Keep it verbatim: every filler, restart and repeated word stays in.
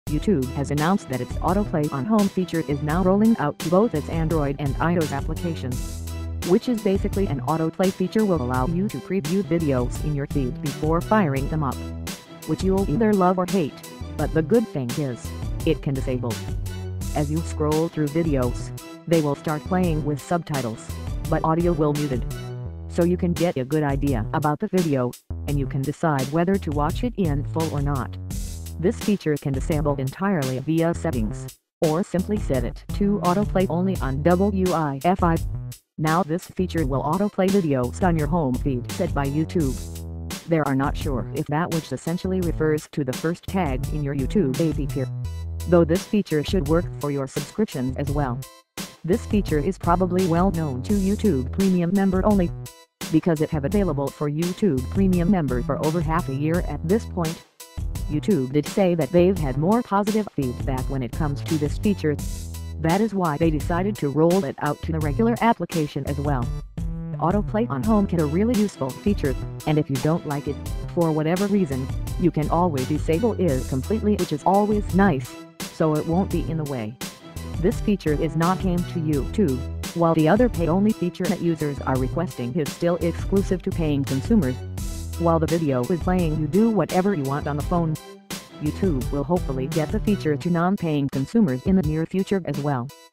YouTube has announced that its Autoplay on Home feature is now rolling out to both its Android and iOS applications, which is basically an autoplay feature will allow you to preview videos in your feed before firing them up, which you'll either love or hate, but the good thing is, it can disable. As you scroll through videos, they will start playing with subtitles, but audio will muted. So you can get a good idea about the video, and you can decide whether to watch it in full or not. This feature can disable entirely via settings, or simply set it to autoplay only on Wi-Fi. Now this feature will autoplay videos on your home feed set by YouTube. They are not sure if that which essentially refers to the first tag in your YouTube app, though this feature should work for your subscriptions as well. This feature is probably well known to YouTube Premium member only, because it have available for YouTube Premium member for over half a year at this point. YouTube did say that they've had more positive feedback when it comes to this feature. That is why they decided to roll it out to the regular application as well. Autoplay on Home can be a really useful feature, and if you don't like it, for whatever reason, you can always disable it completely, which is always nice, so it won't be in the way. This feature is not came to YouTube, while the other pay-only feature that users are requesting is still exclusive to paying consumers. While the video is playing, you do whatever you want on the phone. YouTube will hopefully get the feature to non-paying consumers in the near future as well.